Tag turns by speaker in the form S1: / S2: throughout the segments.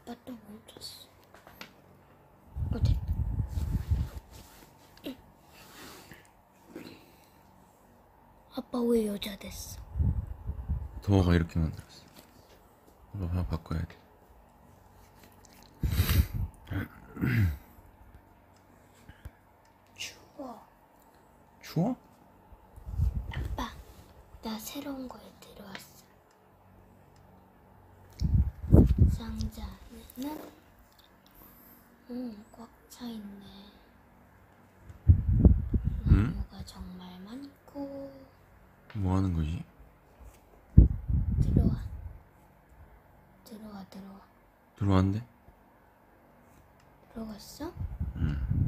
S1: 아빠 또 멈췄어. 됐다. 아빠 왜 여자 됐어?
S2: 도어가 이렇게 만들었어. 이거 하나 바꿔야 돼.
S1: 추워.
S2: 추워?
S1: 아빠, 나 새로운 거에 들어왔어. 상자에는 꽉 차 있네. 나무가 정말 많고.
S2: 뭐 하는 거지?
S1: 들어와.
S2: 들어왔는데?
S1: 들어갔어?
S2: 응.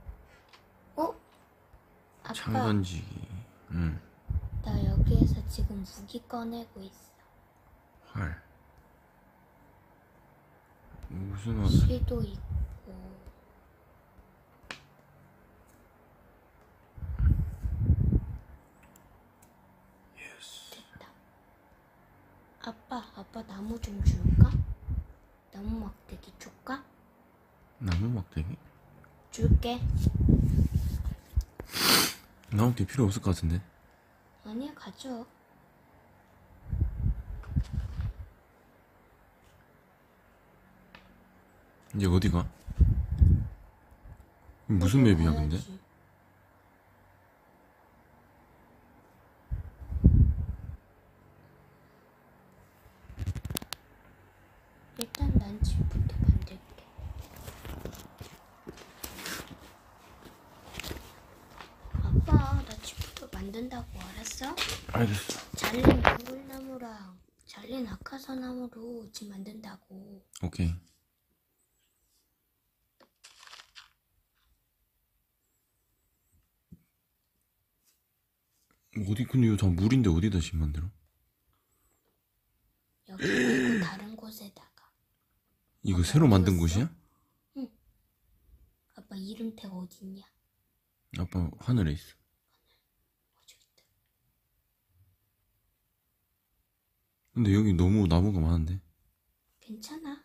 S1: 아빠,
S2: 창 던지기. 응.
S1: 나 여기에서 지금 무기 꺼내고 있어.
S2: 활. 무슨 활?
S1: 실도 있고. 됐다. 아빠 나무 좀 줄까? 나무 막대기 줄까?
S2: 나무 막대기?
S1: 줄게.
S2: 나무 막대기 필요 없을 것 같은데?
S1: 아니야, 가져.
S2: 이제 어디가? 무슨
S1: 어디
S2: 맵이야
S1: 가야지.
S2: 근데?
S1: 일단 난 집부터 만들게. 아빠, 나 집부터 만든다고, 알았어?
S2: 알겠어.
S1: 잘린 돌나무랑 잘린 아카사나무로 집 만든다고.
S2: 오케이. 어디 근데 이거 다 물인데 어디다 집 만들어?
S1: 여기 말고 다른 곳에다가.
S2: 이거
S1: 아빠
S2: 새로
S1: 어디
S2: 만든
S1: 갔어?
S2: 곳이야?
S1: 응. 아빠 이름태가 어딨냐?
S2: 아빠 하늘에 있어.
S1: 저기 있다.
S2: 근데 여기 너무 나무가 많은데?
S1: 괜찮아.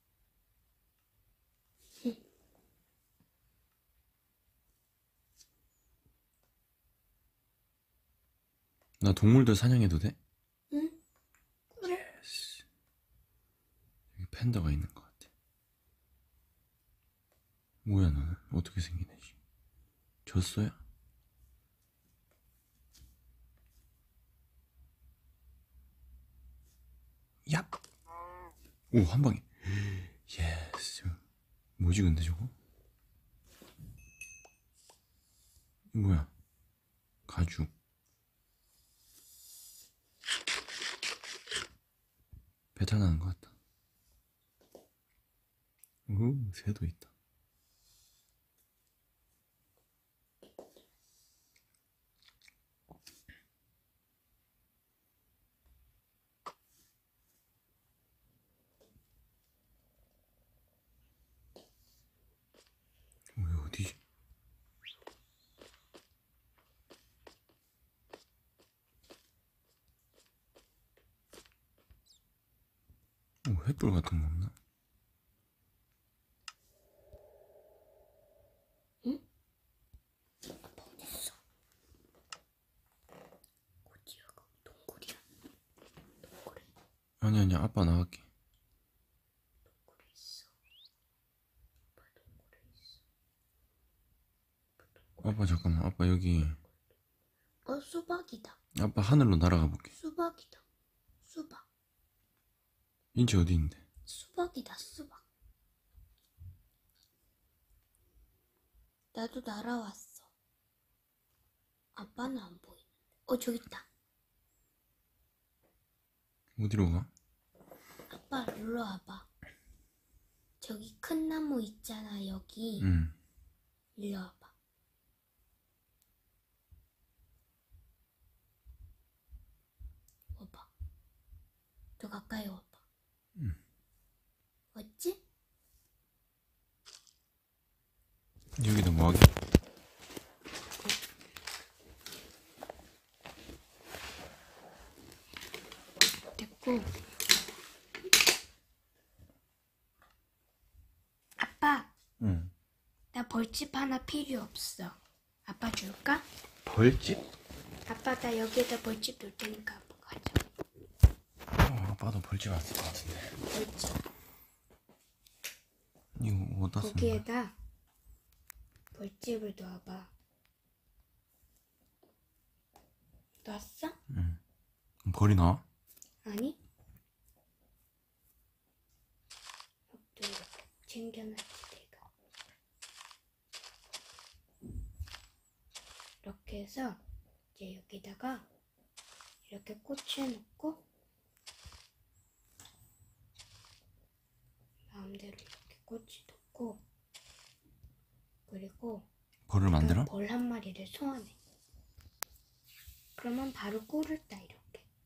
S2: 나 동물들 사냥해도 돼?
S1: 응? 그래.
S2: 예스. 여기 팬더가 있는 것 같아. 뭐야 너는? 어떻게 생긴 애지? 졌어야? 야! 오, 한 방에. 예스. 뭐지 근데 저거? 뭐야? 가죽. 배탈 나는 것 같다. 오, 새도 있다. 왜 어디지? 오, 횃불 같은 거 없나?
S1: 응? 아빠 어딨어? 어디야? 거기 동굴이야. 동굴에
S2: 아니야 아빠 나갈게.
S1: 동굴에 있어. 아빠 동굴에 있어.
S2: 아빠 잠깐만. 아빠 여기.
S1: 수박이다.
S2: 아빠 하늘로 날아가 볼게.
S1: 수박이다. 수박.
S2: 인체 어디 있는데?
S1: 수박이다. 수박. 나도 날아왔어. 아빠는 안 보이는데. 저기 있다.
S2: 어디로 가?
S1: 아빠 일로 와봐. 저기 큰 나무 있잖아. 여기.
S2: 응.
S1: 일로 와봐. 와봐. 더 가까이 와봐.
S2: 응.
S1: 왔지?
S2: 여기다 뭐하게?
S1: 됐고.
S2: 응.
S1: 나 벌집 하나 필요 없어. 아빠 줄까?
S2: 벌집?
S1: 아빠 나 여기에다 벌집 놓을 테니까 아빠 가져.
S2: 아빠도 벌집 안 쓸 것 같은데.
S1: 벌집.
S2: 이거 어디다 쓰는 거야?
S1: 거기에다 벌집을 넣어봐. 놨어?
S2: 응. 벌이 나와?
S1: 아니? 또 이렇게 챙겨놨지 내가. 이렇게 해서 이제 여기다가 이렇게 꽂혀놓고 마음대로 이렇게 꽂이 놓고 그리고
S2: 벌을 만들어?
S1: 벌 한 마리를 소환해. 그러면 바로 꿀을 따 이렇게.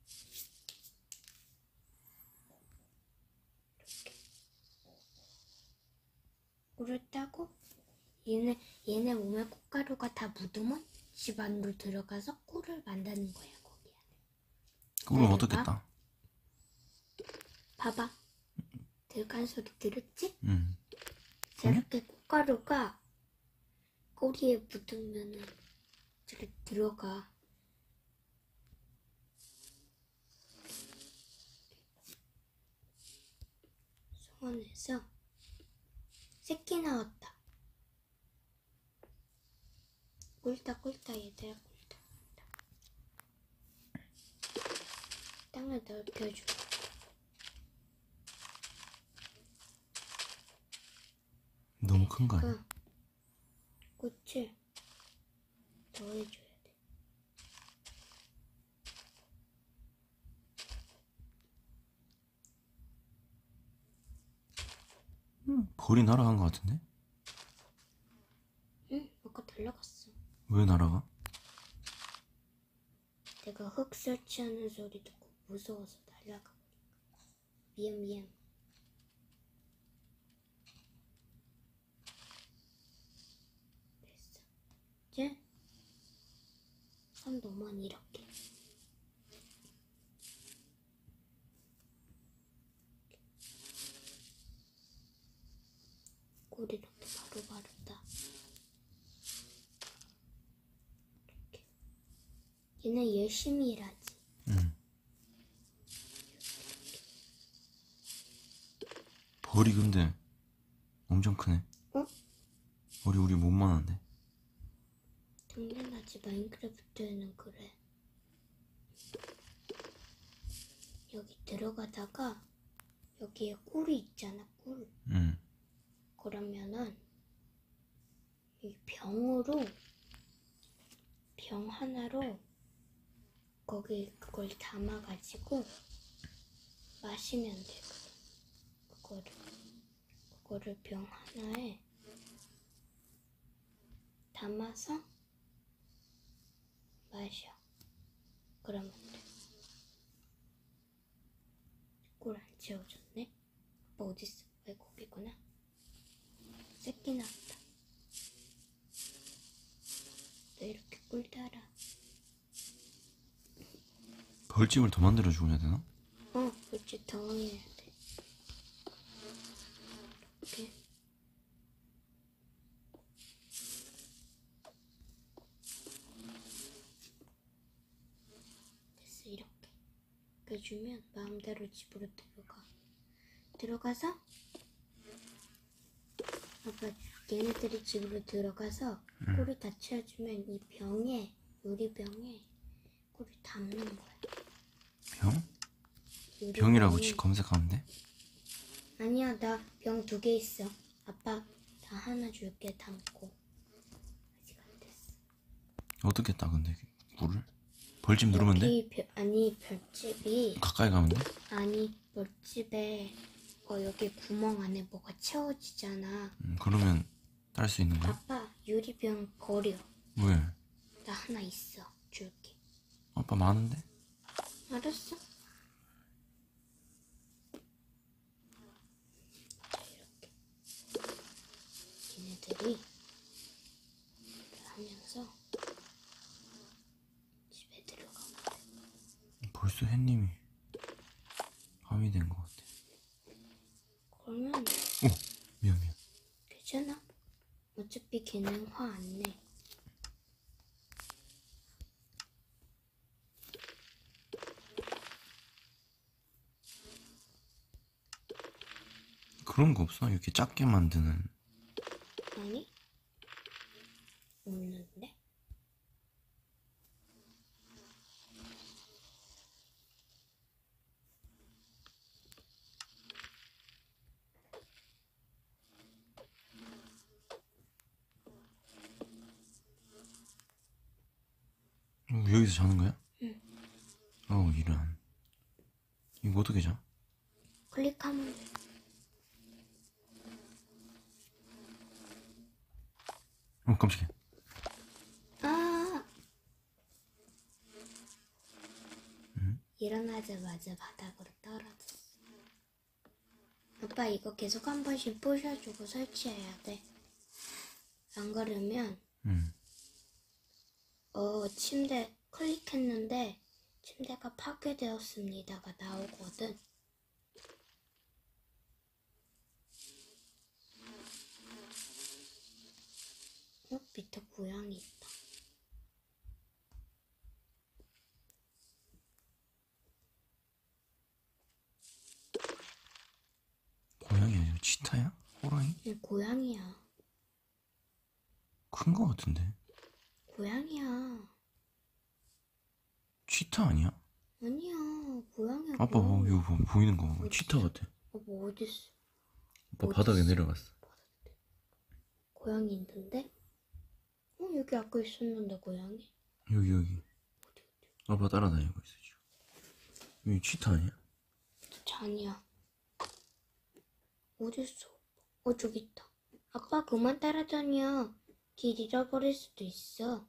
S1: 꿀을 따고 얘네 몸에 꽃가루가 다 묻으면 집 안으로 들어가서 꿀을 만드는 거야 거기 안에.
S2: 꿀을
S1: 네,
S2: 어떻게
S1: 봐.
S2: 따?
S1: 봐봐. 들어간 소리 들었지?
S2: 응.
S1: 저렇게 꽃가루가 꼬리에 묻으면은 저렇게 들어가. 소원해서 새끼 나왔다. 꿀다 얘들아 꿀다. 땅을 넓혀줘.
S2: 너무 큰 거 아니야?
S1: 꽃을 넣어줘야 돼.
S2: 벌이 날아간 거 같은데?
S1: 응, 아까 날라갔어.
S2: 왜 날아가?
S1: 내가 흙 설치하는 소리 듣고 무서워서 날라가. 미안. 됐어. 이제 선 너만 이렇게. 꿀 이렇게 바로 따. 이렇게. 얘는 열심히 일하지.
S2: 응. 벌이 근데 엄청 크네.
S1: 어?
S2: 벌이 우리 몸만한데?
S1: 당연하지. 마인크래프트에는 그래. 여기 들어가다가 여기에 꿀이 있잖아. 꿀.
S2: 응.
S1: 그러면은 이 병 하나로 거기 그걸 담아가지고 마시면 돼. 그거를 병 하나에 담아서 마셔. 그러면 돼. 꿀 안 채워줬네? 아빠 어딨어? 왜 거기구나? 새끼 나왔다. 너 이렇게 꿀 따라.
S2: 벌집을 더 만들어주고 해야 되나?
S1: 그렇지. 더 해야 돼. 이렇게. 됐어. 이렇게. 해주면 마음대로 집으로 들어가서 아빠 얘네들이 집으로 들어가서 꿀을 다 채워주면 이 병에 유리병에 꿀을 담는 거야.
S2: 병?
S1: 유리병에.
S2: 병이라고 검색하면 돼?
S1: 아니야, 나 병 2개 있어. 아빠 다 하나 줄게. 담고. 아직 안 됐어.
S2: 어떻게 따 근데 꿀을? 벌집 누르면 돼?
S1: 아니 별집이
S2: 가까이 가면 돼?
S1: 아니 벌집에 여기 구멍 안에 뭐가 채워지잖아.
S2: 그러면 딸 수 있는 거야?
S1: 아빠 유리병 버려.
S2: 왜?
S1: 나 하나 있어. 줄게.
S2: 아빠 많은데?
S1: 알았어. 이렇게 얘네들이 하면서 집에 들어가면 돼.
S2: 벌써 햇님이 밤이 된 것 같아.
S1: 그러면
S2: 미안.
S1: 괜찮아. 어차피 걔는 화 안 내.
S2: 그런 거 없어? 이렇게 작게 만드는.
S1: 아니? 없는데?
S2: 여기서 자는 거야?
S1: 응.
S2: 이런. 이거 어떻게 자?
S1: 클릭하면 돼.
S2: 깜짝이야.
S1: 아! 일어나자마자 바닥으로 떨어졌어. 아빠 이거 계속 한 번씩 부셔주고 설치해야 돼. 안 그러면 침대 클릭했는데 침대가 파괴되었습니다가 나오거든. 밑에 고양이 있다.
S2: 고양이 아니야? 치타야? 호랑이?
S1: 고양이야.
S2: 큰 거 같은데?
S1: 고양이야.
S2: 치타 아니야?
S1: 아니야. 고양이야.
S2: 아빠
S1: 고양이.
S2: 이거 보이는 거
S1: 어딨어?
S2: 치타 같아.
S1: 뭐 어딨어?
S2: 아빠 바닥에 내려갔어.
S1: 고양이 있는데? 여기 아까 있었는데 고양이?
S2: 여기. 아빠 따라다니고 있어 지금. 여기 치타 아니야?
S1: 아니야. 어딨어? 저기 있다. 아빠 그만 따라다녀. 길 잃어버릴 수도 있어.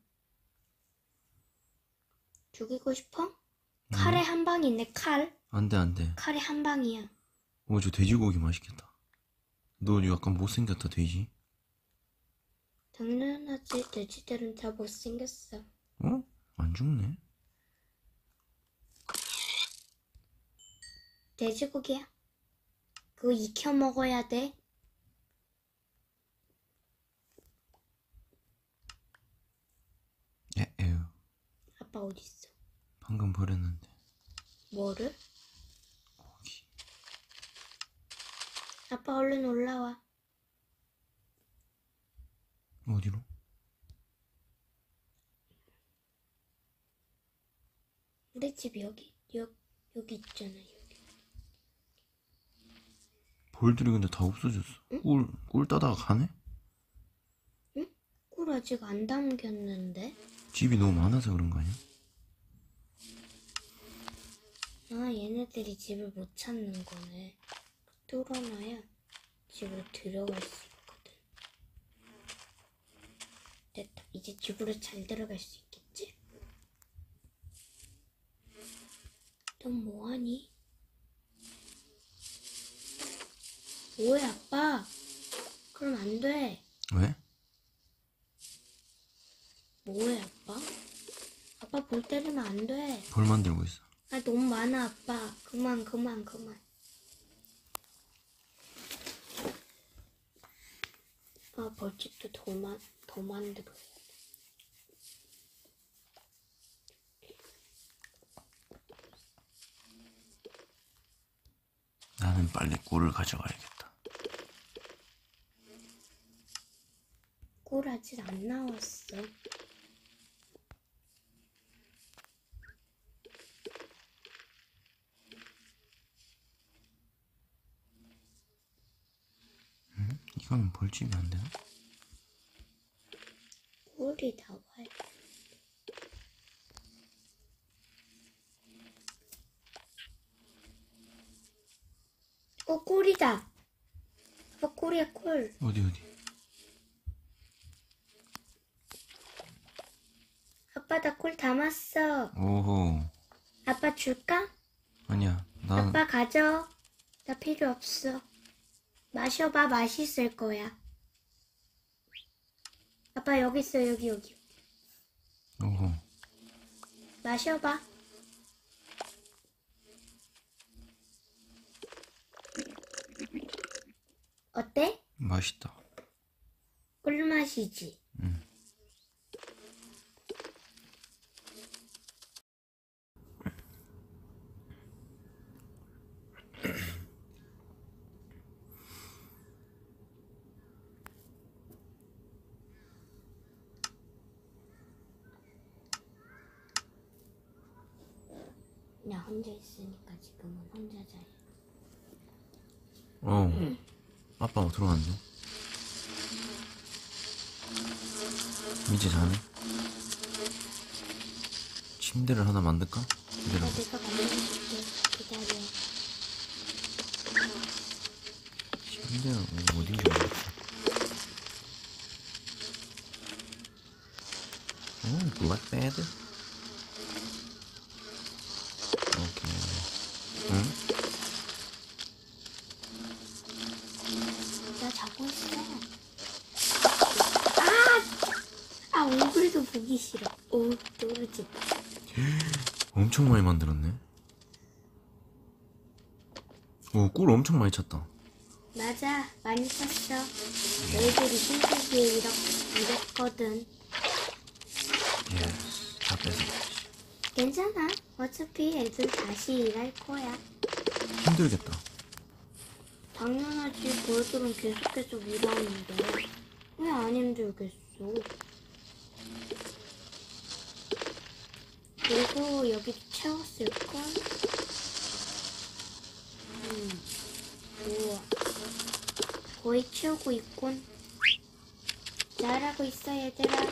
S1: 죽이고 싶어? 칼에 한 방이 있네. 칼.
S2: 안돼.
S1: 칼에 한 방이야.
S2: 저 돼지고기 맛있겠다. 너 약간 못생겼다 돼지.
S1: 당연하지. 돼지들은 다 못생겼어.
S2: 안 죽네.
S1: 돼지고기야. 그거 익혀 먹어야 돼.
S2: 에휴.
S1: 아빠 어딨어?
S2: 방금 버렸는데.
S1: 뭐를?
S2: 고기.
S1: 아빠 얼른 올라와.
S2: 어디로?
S1: 우리 집 여기 있잖아. 여기.
S2: 볼들이 근데 다 없어졌어.
S1: 응?
S2: 꿀 따다가 가네?
S1: 응? 꿀 아직 안 담겼는데?
S2: 집이 너무 많아서 그런 거 아니야?
S1: 얘네들이 집을 못 찾는 거네. 뚫어놔야 집으로 들어갈 수 있거든. 됐다. 이제 집으로 잘 들어갈 수 있겠지? 넌 뭐하니? 뭐해 아빠? 그럼 안 돼.
S2: 왜?
S1: 뭐해 아빠? 아빠 볼 때리면 안 돼.
S2: 벌 만들고 있어.
S1: 너무 많아 아빠. 그만. 벌집도 더 만들어.
S2: 나는 빨리 꿀을 가져가야겠다.
S1: 꿀 아직 안 나왔어.
S2: 이거는 벌집이 안 되나?
S1: 꿀이 나와요. 꿀이다. 꿀이야 꿀.
S2: 어디?
S1: 아빠 나 꿀 담았어.
S2: 오호.
S1: 아빠 줄까?
S2: 아니야. 난
S1: 아빠 가져. 나 필요 없어. 마셔봐. 맛있을 거야. 아빠 여기 있어. 여기.
S2: 오호.
S1: 마셔봐. 어때?
S2: 맛있다.
S1: 꿀맛이지. 나 혼자 있으니까 지금은 혼자 자요.
S2: 아빠가 들어갔네. 이제 자네? 침대를 하나 만들까? 기다려.
S1: 내가 만들어줄게. 기다려.
S2: 침대는 어딘지 모르겠어. 블랙베드? 오케이. 응?
S1: 나 자고 있어. 얼굴도 보기 싫어. 떨어지.
S2: 엄청 많이 만들었네. 꿀 엄청 많이 찼다.
S1: 맞아, 많이 찼어. 너희들이 힘들게 이랬거든.
S2: 예스, 다 뺏어.
S1: 괜찮아. 어차피 애들 다시 일할 거야.
S2: 힘들겠다.
S1: 당연하지. 너희들은 계속해서 일하는데 왜 안 힘들겠어? 그리고 여기 채웠을걸? 우와. 거의 채우고 있군. 잘하고 있어, 얘들아.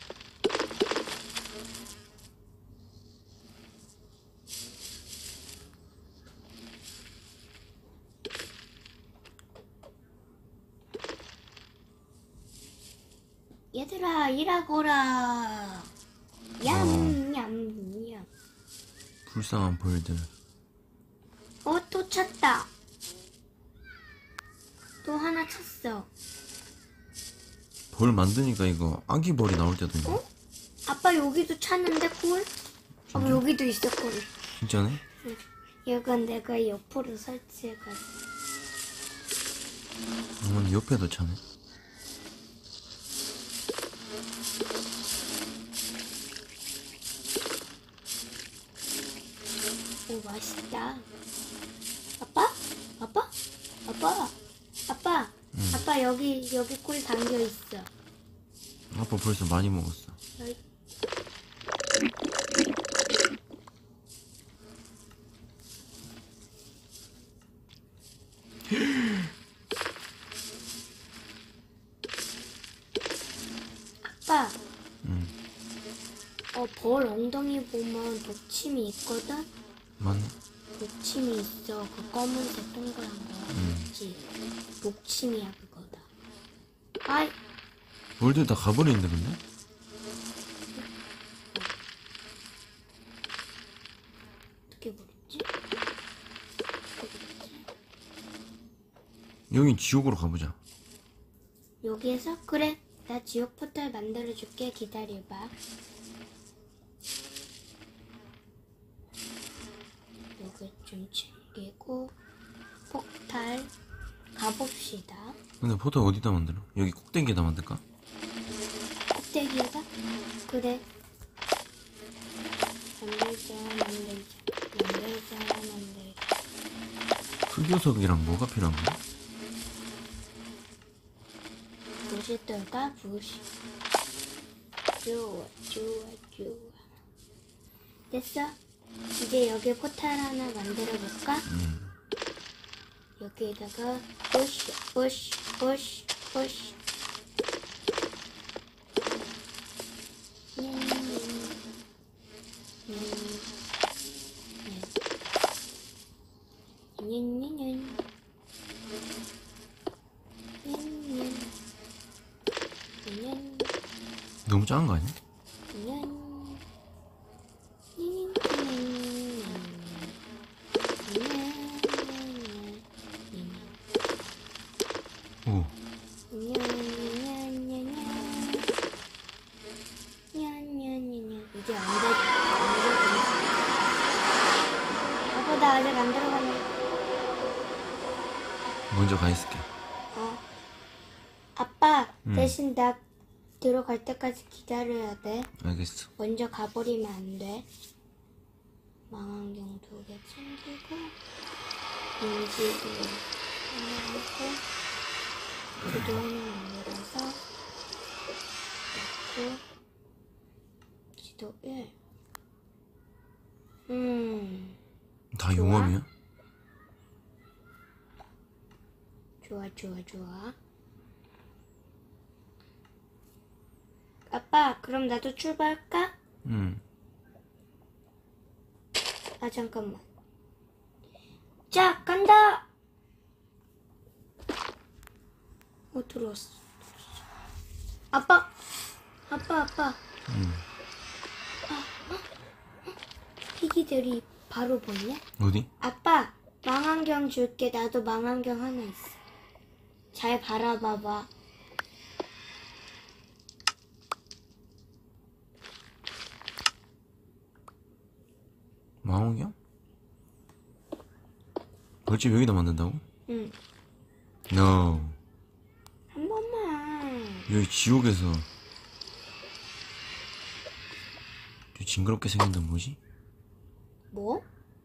S1: 얘들아, 일하거라. 얌얌얌.
S2: 불쌍한 벌들.
S1: 또 찼다. 또 하나 찼어.
S2: 벌 만드니까 이거 아기 벌이 나올 때도 있네.
S1: 아빠 여기도 찼는데 꿀? 아빠 여기도 있었거든.
S2: 진짜네?
S1: 이건 내가 옆으로 설치해가지고.
S2: 옆에도 차네.
S1: 오, 맛있다. 아빠? 아빠? 아빠? 아빠? 아빠 여기 꿀 담겨 있어.
S2: 아빠 벌써 많이 먹었어.
S1: 여기. 아빠. 벌 엉덩이 보면 독침이 있거든?
S2: 맞네.
S1: 독침이 있어. 그 검은색 동그란 거. 있지? 독침이야, 그거다. 아이,
S2: 벌들 다 가버리는데 근데?
S1: 어떻게 버렸지?
S2: 여긴 지옥으로 가보자.
S1: 여기에서? 그래. 나 지옥 포탈 만들어줄게. 기다려봐. 여기 좀 챙기고 포탈 가봅시다.
S2: 근데 포탈 어디다 만들어? 여기 꼭대기에다 만들까?
S1: 꼭대기에다? 그래. 만들자.
S2: 흑요석이랑 뭐가 필요한 거야?
S1: 부시들과 부시. 좋아. 됐어? 이제 여기 포탈 하나 만들어 볼까? 여기에다가 push.
S2: 너무 작은 거 아니야? 오.
S1: 이제 안 돼. 아빠 나 아직 안 들어갔네.
S2: 먼저 가 있을게.
S1: 아빠 대신 나 들어갈 때까지 기다려야 돼.
S2: 알겠어.
S1: 먼저 가버리면 안 돼. 망원경 2개 챙기고, 인지도 하나 하고, 구도 하나 만들어서, 넣고, 지도 1.
S2: 다
S1: 좋아?
S2: 용암이야?
S1: 좋아. 아빠, 그럼 나도 출발할까?
S2: 응.
S1: 아, 잠깐만. 자, 간다! 들어왔어. 아빠!
S2: 응.
S1: 피기들이 바로 보이네?
S2: 어디?
S1: 아빠, 망원경 줄게. 나도 망원경 하나 있어. 잘 바라봐봐.
S2: 망원경? 벌집 여기다 만든다고?
S1: 응.
S2: No.
S1: 한 번만.
S2: 여기 지옥에서 저 징그럽게 생긴 건 뭐지?
S1: 뭐?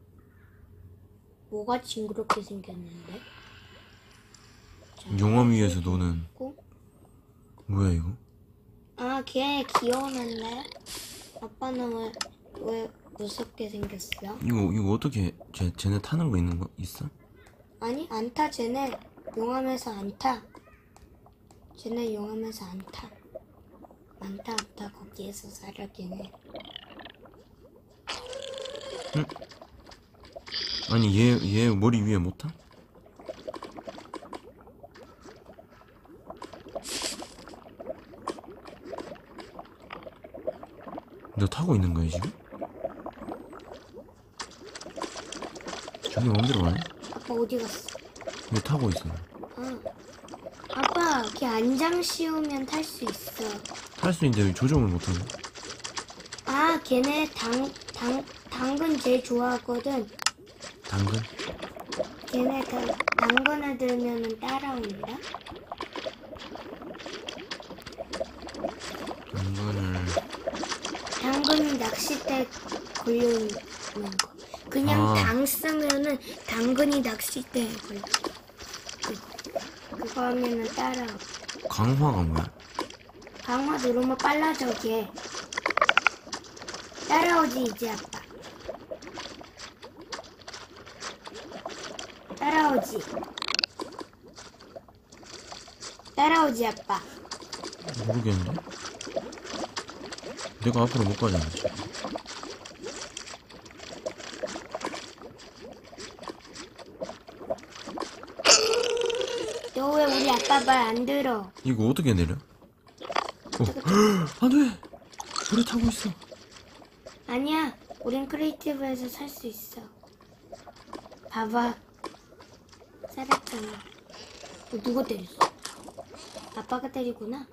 S1: 뭐가 징그럽게 생겼는데? 자,
S2: 용암 위에서 노는
S1: 고.
S2: 뭐야 이거?
S1: 아, 걔 귀여웠는데? 아빠는 왜 무섭게 생겼어?
S2: 이거 어떻게 쟤네 타는 거 있는 거 있어?
S1: 아니, 안 타. 쟤네 용암에서 안 타. 쟤네 용암에서 안 타. 안 타. 거기에서 살아, 걔네.
S2: 아니 얘 머리 위에 못 타? 너 타고 있는 거야 지금? 저기 맘대로 가네?
S1: 아빠 어디 갔어?
S2: 얘 타고 있어.
S1: 아빠, 걔 안장 씌우면 탈 수 있어.
S2: 탈 수 있는데 왜 조정을 못하네?
S1: 아, 걔네 당근 제일 좋아하거든.
S2: 당근?
S1: 걔네 당근을 들면은 따라온다. 당근이 낚싯대 걸려있는 거. 그냥 당 쓰면은 당근이 낚싯대에 걸려. 그거 하면은 따라와.
S2: 강화가 뭐야?
S1: 강화 누르면 빨라져, 걔. 따라오지, 이제 아빠. 따라오지, 아빠.
S2: 모르겠는데? 내가 앞으로 못 가잖아.
S1: 너 왜 우리 아빠 말 안 들어?
S2: 이거 어떻게 내려? 안 돼! 물에 타고 있어.
S1: 아니야, 우린 크리에이티브에서 살 수 있어. 봐봐. 살았잖아. 누가 때렸어? 아빠가 때리구나.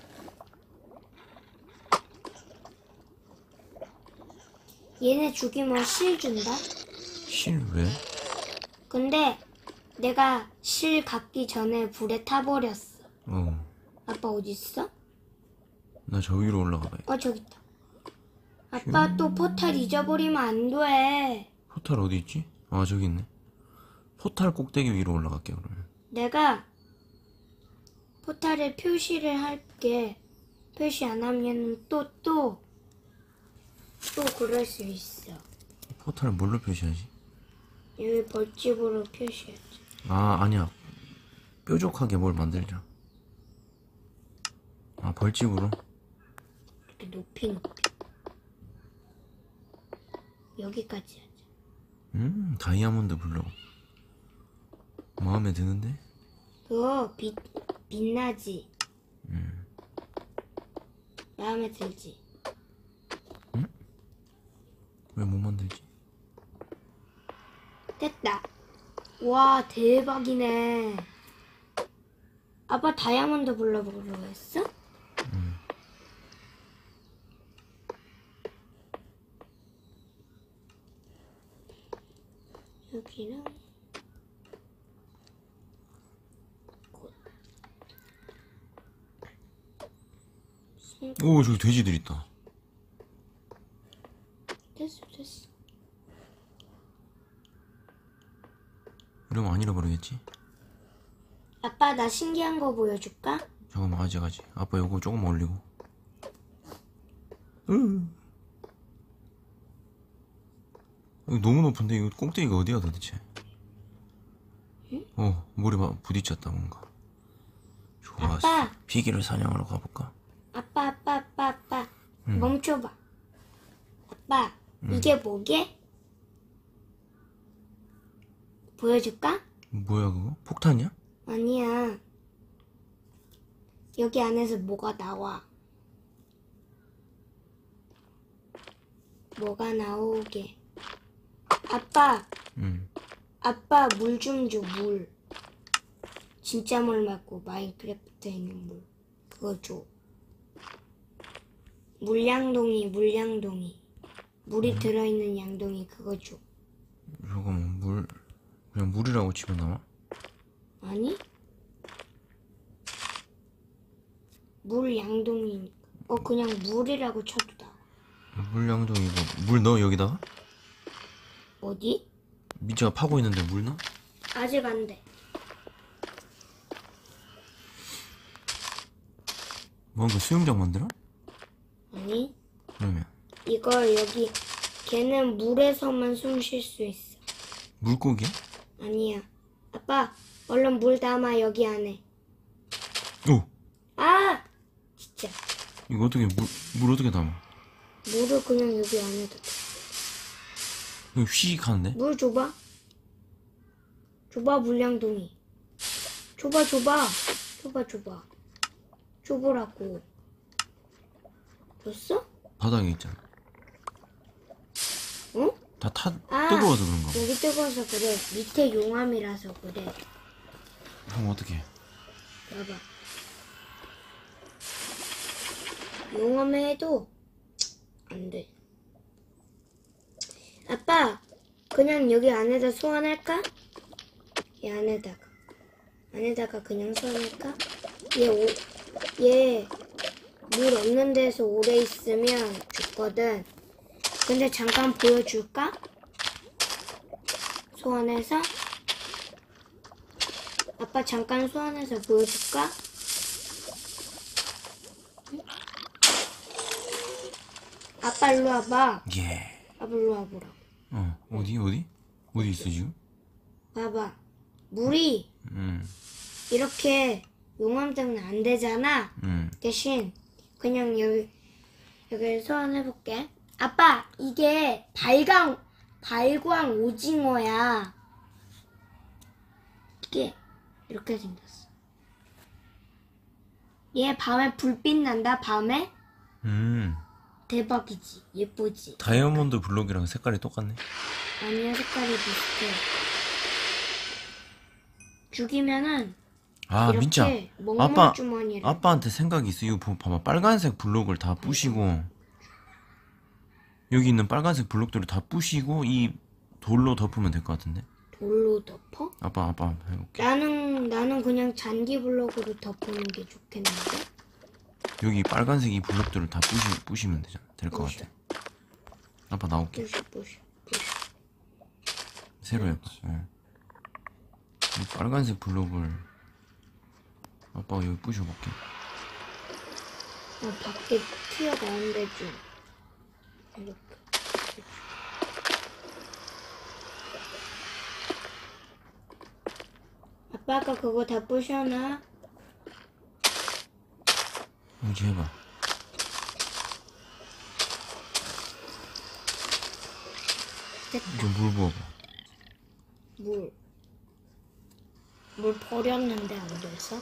S1: 얘네 죽이면 실 준다?
S2: 실 왜?
S1: 근데 내가 실 갖기 전에 불에 타버렸어. 아빠 어딨어?
S2: 나 저 위로 올라가 봐야 돼.
S1: 저기 있다. 아빠 또 포탈 잊어버리면 안 돼.
S2: 포탈 어디 있지? 아 저기 있네. 포탈 꼭대기 위로 올라갈게 그러면.
S1: 내가 포탈에 표시를 할게. 표시 안 하면 또 그럴 수 있어.
S2: 포탈을 뭘로 표시하지?
S1: 여기 벌집으로 표시하지.
S2: 아 아니야. 뾰족하게 뭘 만들자. 아 벌집으로?
S1: 이렇게 높이 여기까지 하자.
S2: 다이아몬드 블록 마음에 드는데?
S1: 그거 빛나지? 마음에 들지?
S2: 왜 못 만들지?
S1: 됐다. 와, 대박이네. 아빠 다이아몬드 불러보기로 했어? 여기는
S2: 오, 저기 돼지들 있다.
S1: 됐어 됐어.
S2: 이러면 안 잃어버리겠지?
S1: 아빠 나 신기한 거 보여줄까?
S2: 잠깐만, 아직. 아빠 요거 조금 올리고. 여기 너무 높은데? 이거 꼭대기가 어디야 도대체? 응? 머리 부딪혔다 뭔가. 좋았어.
S1: 아빠.
S2: 피기를 사냥하러 가볼까?
S1: 아빠. 멈춰봐. 아빠 이게 뭐게? 보여줄까?
S2: 뭐야 그거? 폭탄이야?
S1: 아니야. 여기 안에서 뭐가 나와. 뭐가 나오게. 아빠. 아빠 물 좀 줘, 물. 진짜 물 말고 마인크래프트에 있는 물. 그거 줘. 물량동이. 물이 들어있는 양동이 그거 줘.
S2: 잠깐만, 그냥 물이라고 치면 나와?
S1: 아니? 물 양동이니까. 그냥 물이라고 쳐도 나와.
S2: 물량동이 물 넣어 여기다가?
S1: 어디?
S2: 민지가 파고 있는데 물 넣어?
S1: 아직 안 돼.
S2: 뭔가 수영장 만들어?
S1: 아니?
S2: 그러면
S1: 이걸 여기 걔는 물에서만 숨 쉴 수 있어.
S2: 물고기야?
S1: 아니야. 아빠 얼른 물 담아 여기 안에.
S2: 오!
S1: 아! 진짜.
S2: 이거 어떻게 물 어떻게 담아?
S1: 물을 그냥 여기 안에다.
S2: 이거 휘익 하는데?
S1: 물 줘봐. 줘봐 물량동이. 줘봐. 줘보라고. 줬어?
S2: 바닥에 있잖아.
S1: 응?
S2: 다 뜨거워서 그런가 봐.
S1: 여기 뜨거워서 그래. 밑에 용암이라서 그래.
S2: 그럼 어떡해?
S1: 봐봐. 용암에 해도 안 돼. 아빠, 그냥 여기 안에다 소환할까? 이 안에다가 그냥 소환할까? 얘 물 없는 데서 오래 있으면 죽거든. 근데 잠깐 보여줄까? 소환해서? 아빠 잠깐 소환해서 보여줄까? 응? 아빠 일로 와봐.
S2: 예.
S1: 아빠 일로 와보라.
S2: 어디 있어 지금?
S1: 봐봐. 물이 이렇게 용암 때문에 안 되잖아. 대신 그냥 여기를 소환해볼게. 아빠, 이게 발광 오징어야. 이게 이렇게 생겼어. 얘 밤에 불빛 난다, 밤에? 대박이지, 예쁘지?
S2: 다이아몬드 블록이랑 색깔이 똑같네.
S1: 아니야, 색깔이 비슷해. 죽이면은 이렇게
S2: 민지야.
S1: 먹물 주머니를.
S2: 아빠한테 생각이 있어. 이거 봐봐. 빨간색 블록을 다 부시고 여기 있는 빨간색 블록들을 다 부시고 이 돌로 덮으면 될 것 같은데.
S1: 돌로 덮어?
S2: 아빠 해볼게.
S1: 나는 그냥 잔디 블록으로 덮는 게 좋겠는데?
S2: 여기 빨간색 이 블록들을 다 부시면 될 것 같아. 아빠 나올게.
S1: 부시.
S2: 새로 해봐. 이 빨간색 블록을 아빠가 여기 부셔볼게.
S1: 밖에 튀어나온데 좀. 이렇게. 아빠가 그거 다 부셔놔.
S2: 이제 해봐.
S1: 됐다.
S2: 이제 물 부어봐.
S1: 물 버렸는데 안 돼서?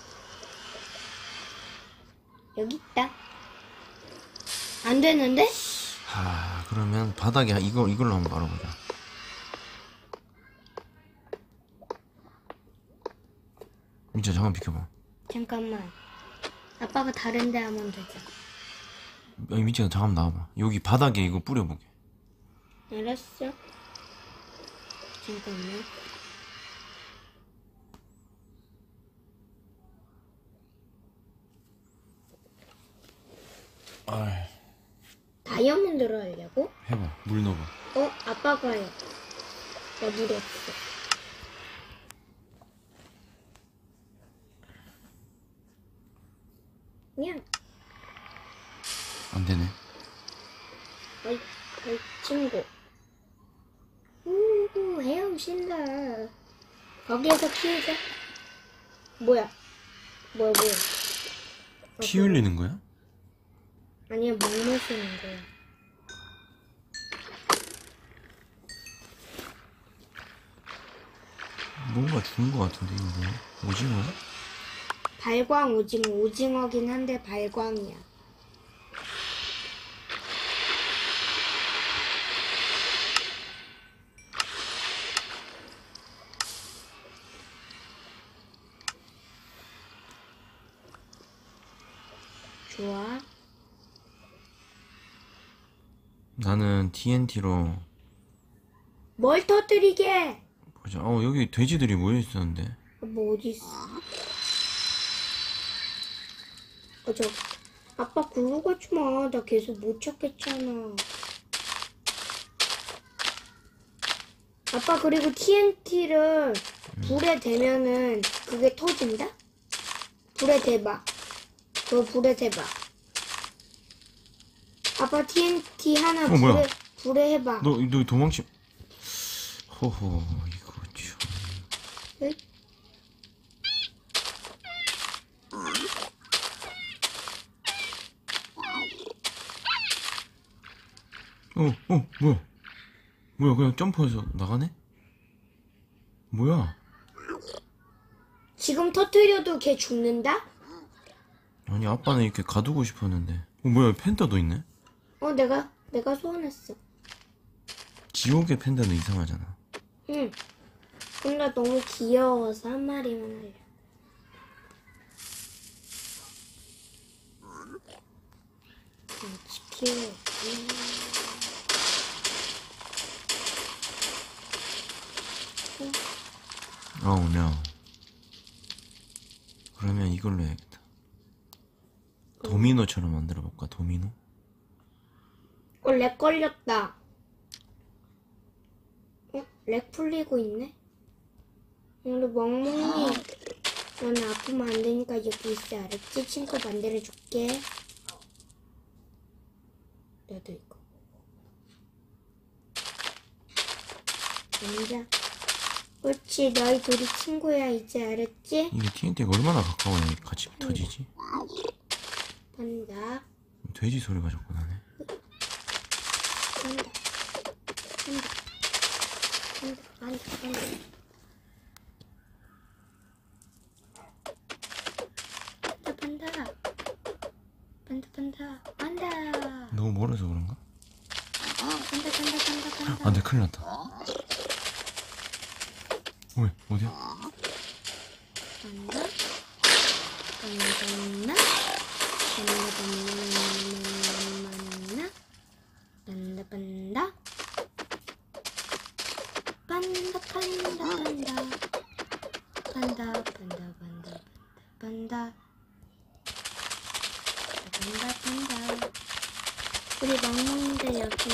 S1: 여기 있다. 안 되는데?
S2: 그러면 바닥에 이걸로 한번 말아보자. 민지야 잠깐 비켜봐.
S1: 잠깐만. 아빠가 다른 데 하면 되잖아.
S2: 아니 민지야 잠깐 나와봐. 여기 바닥에 이거 뿌려보게.
S1: 알았어. 잠깐만.
S2: 아,
S1: 다이아몬드로 하려고?
S2: 해봐. 물 넣어봐.
S1: 아빠가 해. 나 물이 없어. 그냥
S2: 안 되네.
S1: 어이 친구. 헤엄친다. 거기에서 키우자. 뭐야? 뭐야?
S2: 피 흘리는 거야?
S1: 아니야, 물 마시는 거야.
S2: 뭔가 죽은 거 같은데 이거 뭐야? 오징어야?
S1: 발광 오징어긴 한데 발광이야. 좋아.
S2: 나는 TNT로
S1: 뭘 터뜨리게?
S2: 보자. 여기 돼지들이 모여 있었는데.
S1: 뭐 어디 있어? 아빠 글로 가지 마. 나 계속 못 찾겠잖아. 아빠 그리고 TNT를 불에 대면은 그게 터진다? 불에 대봐. 그거 불에 대봐. 아빠 TNT 하나
S2: 뭐야?
S1: 불에 해봐.
S2: 너 도망치. 호호 이거 참.
S1: 응?
S2: 뭐야 그냥 점프해서 나가네? 뭐야?
S1: 지금 터뜨려도 걔 죽는다?
S2: 아니 아빠는 이렇게 가두고 싶었는데. 뭐야 팬더도 있네?
S1: 내가 소원했어.
S2: 지옥의 팬더는 이상하잖아.
S1: 응. 근데 너무 귀여워서 한 마리만 할래. 지키고.
S2: 네. 그러면 이걸로 해야겠다. 도미노처럼 만들어 볼까? 도미노?
S1: 렉 걸렸다. 렉 풀리고 있네? 우리 멍멍이. 너는 아프면 안 되니까 여기 있어. 알았지? 친구 만들어줄게. 나도 이거. 앉아. 그렇지. 너희 둘이 친구야. 이제 알았지?
S2: 이게 TNT가 얼마나 가까워야 같이 터지지?
S1: 간다.
S2: 돼지 소리가 자꾸 나네.
S1: 간다.
S2: 너무 멀어서 그런가?
S1: 간다.
S2: 안 돼, 큰일 났다. 왜? 어디야?
S1: 간다. 우리 멍멍이들 여기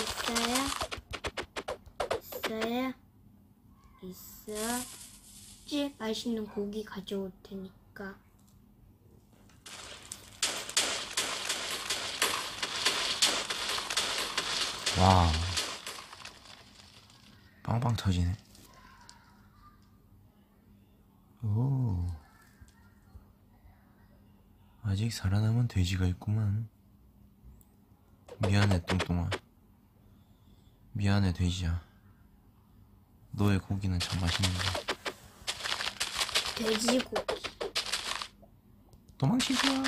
S1: 있어야지. 맛있는 고기 가져올 테니까.
S2: 와, 빵빵 터지네. 오, 아직 살아남은 돼지가 있구만. 미안해 뚱뚱아. 미안해 돼지야. 너의 고기는 참 맛있는데.
S1: 돼지고기.
S2: 도망치지 마.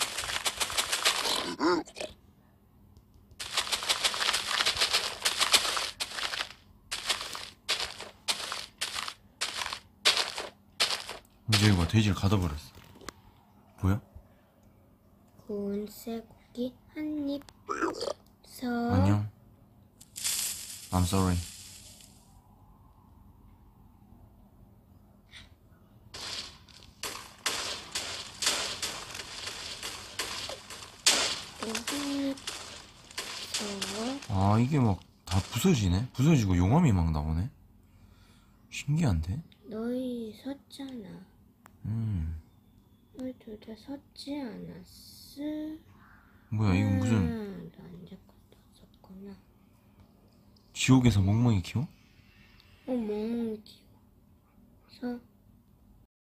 S2: 이제 이거 돼지를 가둬버렸어. 보여?
S1: 구운 쇠고기 한 입.
S2: 안녕. I'm sorry.
S1: 여기
S2: 아, 이게 막 다 부서지네? 부서지고 용암이 막 나오네? 신기한데?
S1: 너희 섰잖아. 너희 둘 다 섰지 않았어?
S2: 뭐야, 이건 무슨
S1: 너 언제 것도 섰구나.
S2: 지옥에서 멍멍이 키워?
S1: 멍멍이 키워. 서.